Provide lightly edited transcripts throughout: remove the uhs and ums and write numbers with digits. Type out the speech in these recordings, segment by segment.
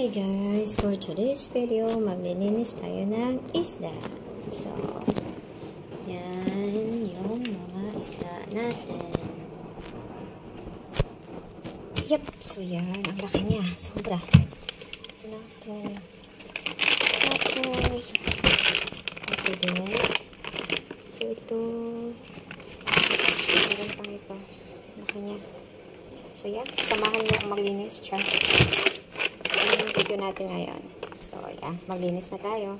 Hi guys! For today's video, maglilinis tayo ng isda. So, yan yung mga isda natin. Yep! So yan, ang laki niya. Sobra. Natin. Tapos, ito din. So ito, meron pang ito. Laki niya. So yan, samahan niyo akong maglinis dyan. Yung video natin ngayon. So, yeah, maglinis na tayo.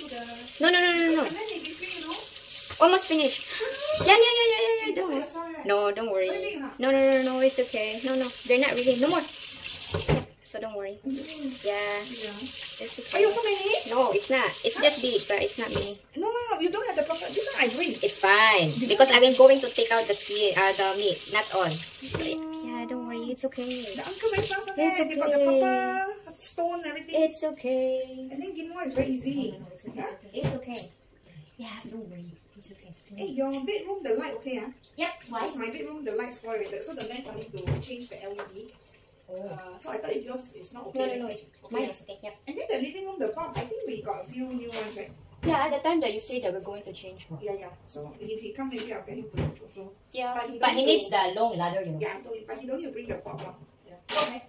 No. And then they give you, you know. Almost finished. Yeah. Don't worry. Sorry. No, don't worry. Really not? No, it's okay. No, they're not really. No more. So don't worry. Yeah, it's okay. Are you so many? No, it's not. It's just big, but it's not mini. No, you don't have the proper. This one I bring. It's fine because I've been going to take out the meat, not on. So, yeah, don't worry. It's okay. The uncle very fast on It's that. They got the okay. proper stone and everything. It's okay. And then quinoa is very easy. It's okay. Yeah, don't worry. It's okay. Hey, your bedroom, the light okay? Yep. Why? Because my bedroom, the light spoiled. So the man coming to change the LED. So I thought if yours is not okay. No. Okay. Mine is okay. Yep. And then the living room, the bulb, I think we got a few new ones, right? Yeah, at the time that you say that we're going to change more. Yeah. So if he comes, maybe I'll get him to also. Yeah, But but he needs the long ladder, you know. Yeah, I told him, but he don't need to bring the bulb up. Yeah. Okay.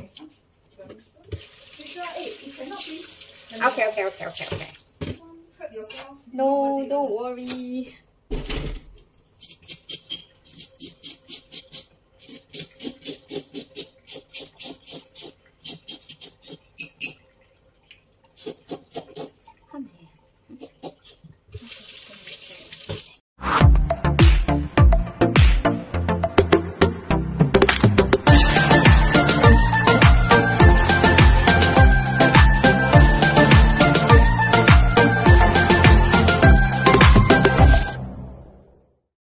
Trisha, hey, if cannot, please. Okay. This one, hurt yourself. No, don't worry.